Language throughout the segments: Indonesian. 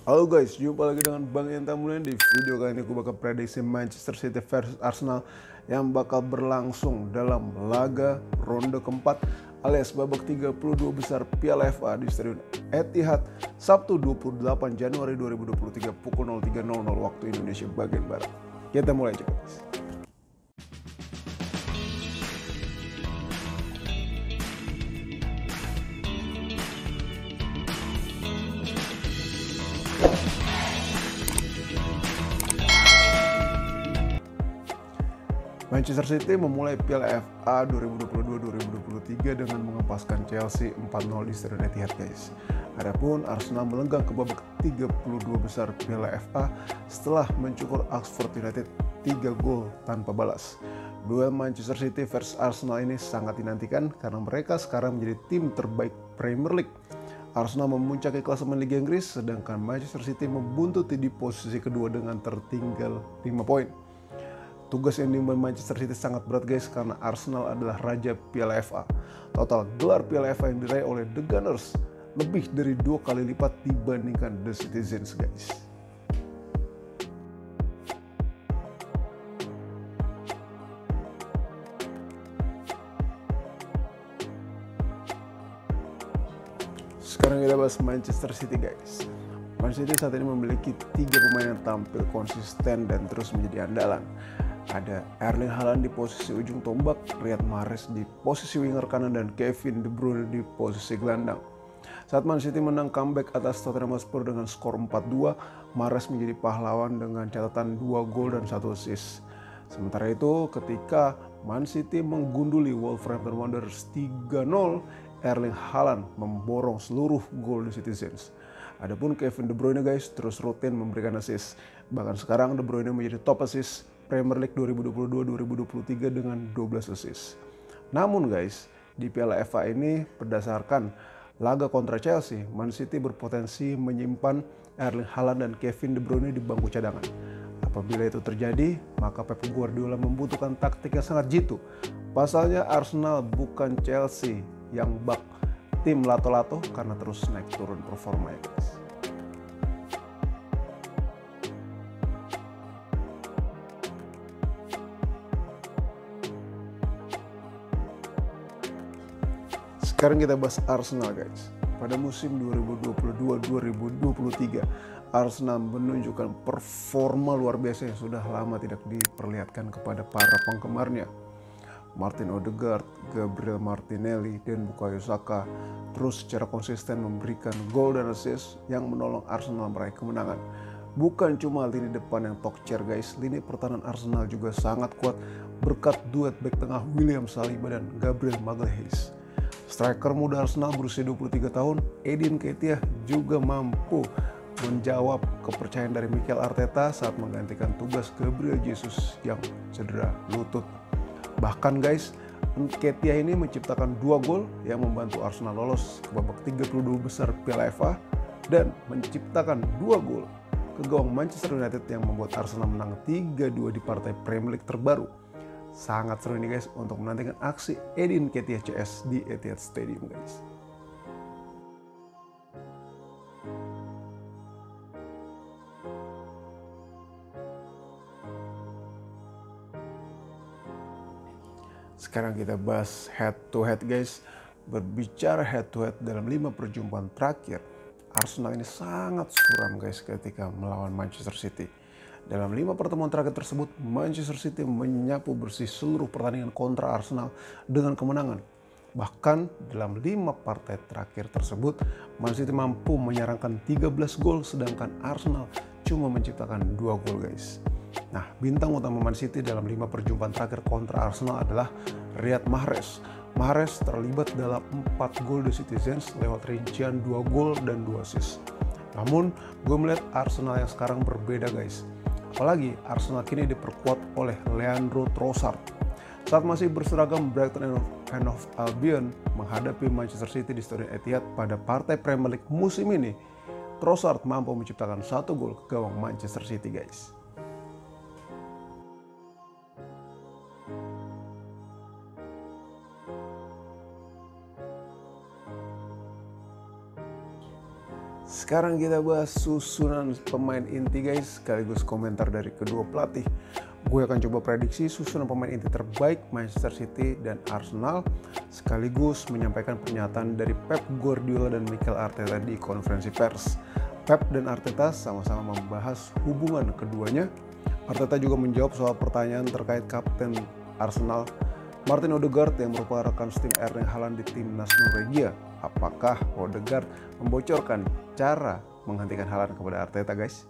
Halo guys, jumpa lagi dengan Bang Yenta Mulian. Di video kali ini aku bakal prediksi Manchester City versus Arsenal yang bakal berlangsung dalam laga ronde keempat alias babak 32 besar Piala FA di Stadion Etihad Sabtu 28 Januari 2023 pukul 03.00 waktu Indonesia bagian Barat. Kita mulai aja guys. Manchester City memulai Piala FA 2022-2023 dengan mengempaskan Chelsea 4-0 di Stadion Etihad guys. Adapun Arsenal melenggang ke babak 32 besar Piala FA setelah mencukur Oxford United 3 gol tanpa balas. Duel Manchester City versus Arsenal ini sangat dinantikan karena mereka sekarang menjadi tim terbaik Premier League. Arsenal memuncaki klasemen Liga Inggris, sedangkan Manchester City membuntuti di posisi kedua dengan tertinggal 5 poin. Tugas yang diemban Manchester City sangat berat guys, karena Arsenal adalah raja Piala FA. Total gelar Piala FA yang diraih oleh The Gunners lebih dari 2 kali lipat dibandingkan The Citizens guys. Sekarang kita bahas Manchester City guys. Manchester City saat ini memiliki 3 pemain yang tampil konsisten dan terus menjadi andalan. Ada Erling Haaland di posisi ujung tombak, Riyad Mahrez di posisi winger kanan, dan Kevin De Bruyne di posisi gelandang. Saat Man City menang comeback atas Tottenham Hotspur dengan skor 4-2, Mahrez menjadi pahlawan dengan catatan 2 gol dan 1 assist. Sementara itu, ketika Man City menggunduli Wolverhampton Wanderers 3-0, Erling Haaland memborong seluruh gol di Citizens. Adapun Kevin De Bruyne guys terus rutin memberikan assist. Bahkan sekarang De Bruyne menjadi top assist Premier League 2022-2023 dengan 12 assist. Namun guys, di Piala FA ini berdasarkan laga kontra Chelsea, Man City berpotensi menyimpan Erling Haaland dan Kevin De Bruyne di bangku cadangan. Apabila itu terjadi, maka Pep Guardiola membutuhkan taktik yang sangat jitu. Pasalnya Arsenal bukan Chelsea yang bak tim lato-lato karena terus naik turun performanya guys. Sekarang kita bahas Arsenal guys. Pada musim 2022-2023, Arsenal menunjukkan performa luar biasa yang sudah lama tidak diperlihatkan kepada para penggemarnya. Martin Odegaard, Gabriel Martinelli, dan Bukayo Saka terus secara konsisten memberikan gol dan assist yang menolong Arsenal meraih kemenangan. Bukan cuma lini depan yang top tier guys, lini pertahanan Arsenal juga sangat kuat berkat duet bek tengah William Saliba dan Gabriel Magalhaes. Striker muda Arsenal berusia 23 tahun, Eddie Nketiah juga mampu menjawab kepercayaan dari Mikel Arteta saat menggantikan tugas Gabriel Jesus yang cedera lutut. Bahkan guys, Nketiah ini menciptakan 2 gol yang membantu Arsenal lolos ke babak 32 besar Piala FA dan menciptakan 2 gol ke gawang Manchester United yang membuat Arsenal menang 3-2 di partai Premier League terbaru. Sangat seru ini guys untuk menantikan aksi Eddie Nketiah CS di Etihad Stadium guys. Sekarang kita bahas head to head guys. Berbicara head to head dalam 5 perjumpaan terakhir, Arsenal ini sangat suram guys ketika melawan Manchester City. Dalam 5 pertemuan terakhir tersebut, Manchester City menyapu bersih seluruh pertandingan kontra Arsenal dengan kemenangan. Bahkan dalam 5 partai terakhir tersebut, Man City mampu menyerangkan 13 gol sedangkan Arsenal cuma menciptakan 2 gol guys. Nah, bintang utama Man City dalam 5 perjumpaan terakhir kontra Arsenal adalah Riyad Mahrez. Mahrez terlibat dalam 4 gol di Citizens lewat rincian 2 gol dan 2 assist. Namun, gue melihat Arsenal yang sekarang berbeda guys. Apalagi Arsenal kini diperkuat oleh Leandro Trossard. Saat masih berseragam Brighton and Hove Albion menghadapi Manchester City di Stadion Etihad pada partai Premier League musim ini, Trossard mampu menciptakan 1 gol ke gawang Manchester City guys. Sekarang kita bahas susunan pemain inti guys, sekaligus komentar dari kedua pelatih. Gue akan coba prediksi susunan pemain inti terbaik Manchester City dan Arsenal, sekaligus menyampaikan pernyataan dari Pep Guardiola dan Mikel Arteta di konferensi pers. Pep dan Arteta sama-sama membahas hubungan keduanya. Arteta juga menjawab soal pertanyaan terkait kapten Arsenal Martin Odegaard yang merupakan rekan setim Erling Haaland di timnas Norwegia. Apakah Odegaard membocorkan cara menghentikan Haaland kepada Arteta guys?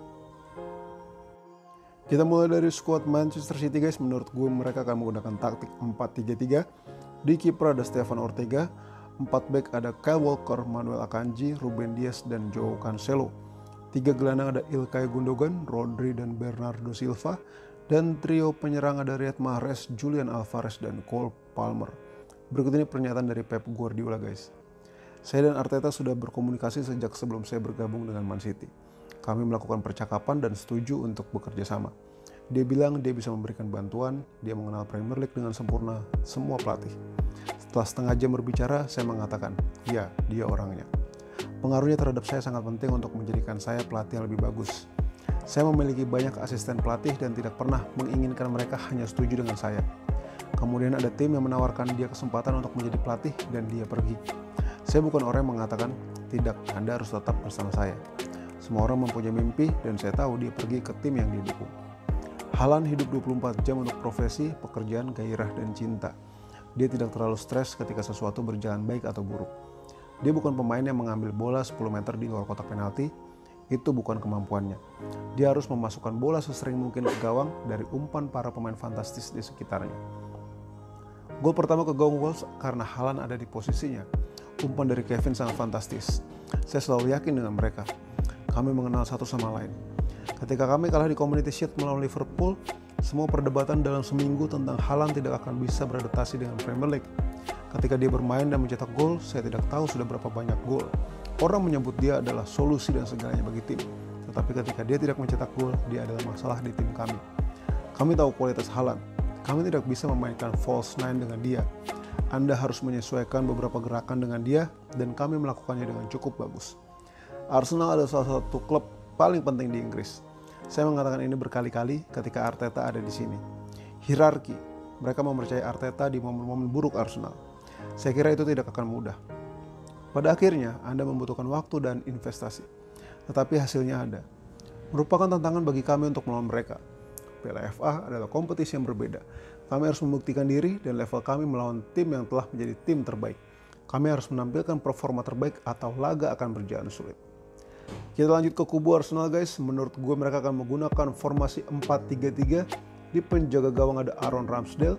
Kita mulai dari skuad Manchester City guys. Menurut gue mereka akan menggunakan taktik 4-3-3. Di kiper ada Stefan Ortega. 4 back ada Kyle Walker, Manuel Akanji, Ruben Dias, dan Joao Cancelo. 3 gelandang ada Ilkay Gundogan, Rodri, dan Bernardo Silva. Dan trio penyerang ada Riyad Mahrez, Julian Alvarez, dan Cole Palmer. Berikut ini pernyataan dari Pep Guardiola guys. Saya dan Arteta sudah berkomunikasi sejak sebelum saya bergabung dengan Man City. Kami melakukan percakapan dan setuju untuk bekerja sama. Dia bilang dia bisa memberikan bantuan, dia mengenal Premier League dengan sempurna semua pelatih. Setelah setengah jam berbicara, saya mengatakan, ya, dia orangnya. Pengaruhnya terhadap saya sangat penting untuk menjadikan saya pelatih yang lebih bagus. Saya memiliki banyak asisten pelatih dan tidak pernah menginginkan mereka hanya setuju dengan saya. Kemudian ada tim yang menawarkan dia kesempatan untuk menjadi pelatih dan dia pergi. Saya bukan orang yang mengatakan, tidak, Anda harus tetap bersama saya. Semua orang mempunyai mimpi dan saya tahu dia pergi ke tim yang dia dukung. Haaland hidup 24 jam untuk profesi, pekerjaan, gairah, dan cinta. Dia tidak terlalu stres ketika sesuatu berjalan baik atau buruk. Dia bukan pemain yang mengambil bola 10 meter di luar kotak penalti. Itu bukan kemampuannya. Dia harus memasukkan bola sesering mungkin ke gawang dari umpan para pemain fantastis di sekitarnya. Gol pertama ke gawang Wolves karena Haaland ada di posisinya. Umpan dari Kevin sangat fantastis. Saya selalu yakin dengan mereka. Kami mengenal satu sama lain. Ketika kami kalah di Community Shield melawan Liverpool, semua perdebatan dalam seminggu tentang Haaland tidak akan bisa beradaptasi dengan Premier League. Ketika dia bermain dan mencetak gol, saya tidak tahu sudah berapa banyak gol. Orang menyebut dia adalah solusi dan segalanya bagi tim. Tetapi ketika dia tidak mencetak gol, dia adalah masalah di tim kami. Kami tahu kualitas Haaland. Kami tidak bisa memainkan false nine dengan dia. Anda harus menyesuaikan beberapa gerakan dengan dia, dan kami melakukannya dengan cukup bagus. Arsenal adalah salah satu klub paling penting di Inggris. Saya mengatakan ini berkali-kali ketika Arteta ada di sini. Hierarki. Mereka mempercayai Arteta di momen-momen buruk Arsenal. Saya kira itu tidak akan mudah. Pada akhirnya, Anda membutuhkan waktu dan investasi. Tetapi hasilnya ada. Merupakan tantangan bagi kami untuk melawan mereka. Piala FA adalah kompetisi yang berbeda. Kami harus membuktikan diri dan level kami melawan tim yang telah menjadi tim terbaik. Kami harus menampilkan performa terbaik atau laga akan berjalan sulit. Kita lanjut ke kubu Arsenal guys. Menurut gue mereka akan menggunakan formasi 4-3-3. Di penjaga gawang ada Aaron Ramsdale.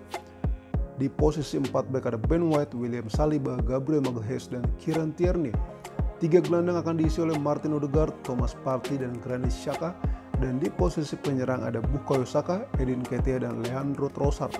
Di posisi 4 back ada Ben White, William Saliba, Gabriel Magalhaes, dan Kieran Tierney. 3 gelandang akan diisi oleh Martin Odegaard, Thomas Partey, dan Granit Xhaka. Dan di posisi penyerang ada Bukayo Saka, Edin Ketia, dan Leandro Trossard.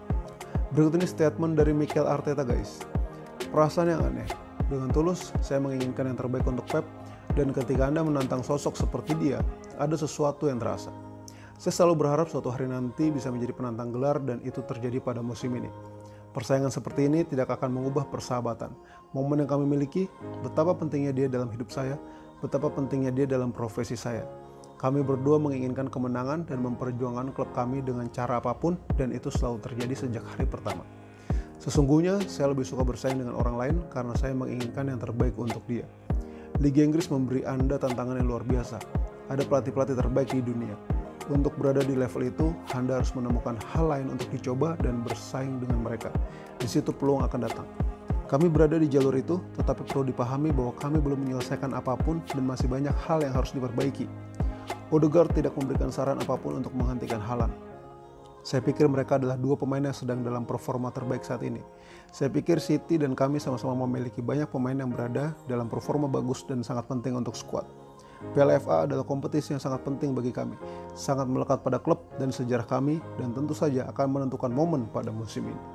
Berikut ini statement dari Mikel Arteta guys. Perasaan yang aneh. Dengan tulus, saya menginginkan yang terbaik untuk Pep. Dan ketika Anda menantang sosok seperti dia, ada sesuatu yang terasa. Saya selalu berharap suatu hari nanti bisa menjadi penantang gelar dan itu terjadi pada musim ini. Persaingan seperti ini tidak akan mengubah persahabatan. Momen yang kami miliki, betapa pentingnya dia dalam hidup saya, betapa pentingnya dia dalam profesi saya. Kami berdua menginginkan kemenangan dan memperjuangkan klub kami dengan cara apapun dan itu selalu terjadi sejak hari pertama. Sesungguhnya saya lebih suka bersaing dengan orang lain karena saya menginginkan yang terbaik untuk dia. Liga Inggris memberi Anda tantangan yang luar biasa. Ada pelatih-pelatih terbaik di dunia. Untuk berada di level itu, Anda harus menemukan hal lain untuk dicoba dan bersaing dengan mereka. Di situ peluang akan datang. Kami berada di jalur itu, tetapi perlu dipahami bahwa kami belum menyelesaikan apapun dan masih banyak hal yang harus diperbaiki. Odegaard tidak memberikan saran apapun untuk menghentikan Haaland. Saya pikir mereka adalah dua pemain yang sedang dalam performa terbaik saat ini. Saya pikir City dan kami sama-sama memiliki banyak pemain yang berada dalam performa bagus dan sangat penting untuk skuad. Piala FA adalah kompetisi yang sangat penting bagi kami, sangat melekat pada klub dan sejarah kami, dan tentu saja akan menentukan momen pada musim ini.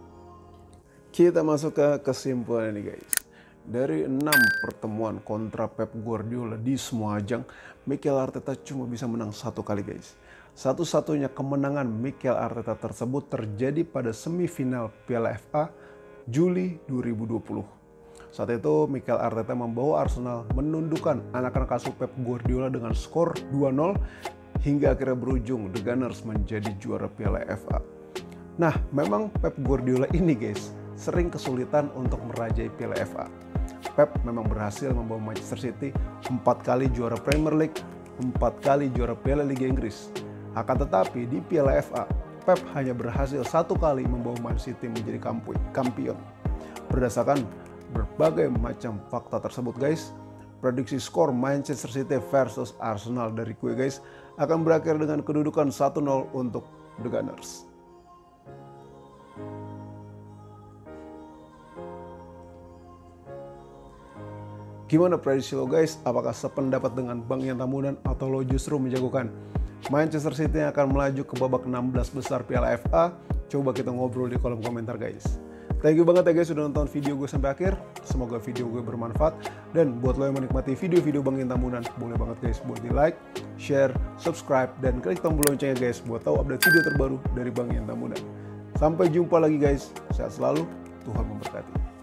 Kita masuk ke kesimpulan ini guys. Dari 6 pertemuan kontra Pep Guardiola di semua ajang, Mikel Arteta cuma bisa menang 1 kali guys. Satu-satunya kemenangan Mikel Arteta tersebut terjadi pada semifinal Piala FA Juli 2020. Saat itu Mikel Arteta membawa Arsenal menundukkan anak-anak asuh Pep Guardiola dengan skor 2-0 hingga akhirnya berujung The Gunners menjadi juara Piala FA. Nah, memang Pep Guardiola ini guys sering kesulitan untuk merajai Piala FA. Pep memang berhasil membawa Manchester City 4 kali juara Premier League, 4 kali juara Piala Liga Inggris. Akan tetapi di Piala FA, Pep hanya berhasil 1 kali membawa Man City menjadi kampion. Berdasarkan berbagai macam fakta tersebut guys, prediksi skor Manchester City versus Arsenal dari gue guys akan berakhir dengan kedudukan 1-0 untuk The Gunners. Gimana prediksi lo guys? Apakah sependapat dengan Bang Ian Tambunan atau lo justru menjagokan Manchester City yang akan melaju ke babak 16 besar Piala FA? Coba kita ngobrol di kolom komentar guys. Thank you banget ya guys sudah nonton video gue sampai akhir. Semoga video gue bermanfaat. Dan buat lo yang menikmati video-video Bang Ian Tambunan, boleh banget guys buat di like, share, subscribe, dan klik tombol loncengnya guys buat tahu update video terbaru dari Bang Ian Tambunan. Sampai jumpa lagi guys. Sehat selalu. Tuhan memberkati.